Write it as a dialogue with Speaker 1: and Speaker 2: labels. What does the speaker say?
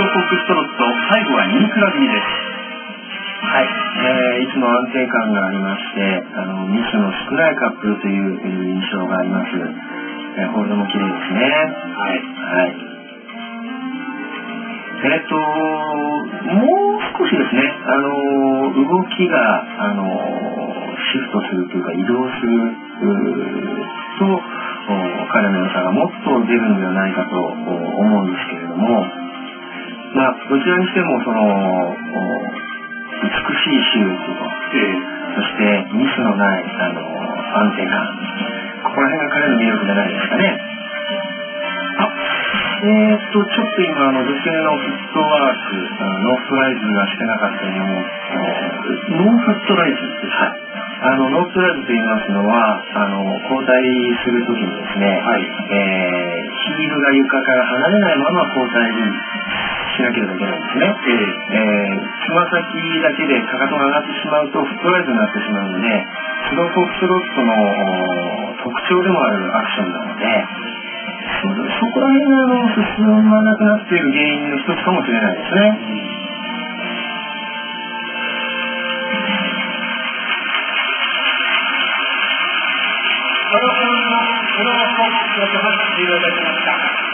Speaker 1: ロフォックストロット、最後は2クラブです。
Speaker 2: はい、いつも安定感がありまして、ミスの少ないカップルという印象があります。ホールドも綺麗ですね。
Speaker 1: はい。
Speaker 2: はい。もう少しですね、動きが、シフトするというか移動すると、彼の良さがもっと出るんではないかと思うんですけれども、まあ、どちらにしても、美しいシュートと、そしてミスのない、安定感、ここら辺が彼の魅力じゃないですかね。ちょっと今、女性のフットワーク、ノーフットライズがしてなかったように思う。ノーフットライズです。はい。ノーフットライズと言いますのは、交代するときにですね、
Speaker 1: はい、
Speaker 2: ヒールが床から離れないまま交代しなければいけないんですね。つま先だけでかかとが上がってしまうとフットライズになってしまうので、スローフォックスロットの特徴でもあるアクションなので、そこら辺が進まなくなっている原因の一つかもしれないですね。
Speaker 1: このフォックスロットが終了いたしました。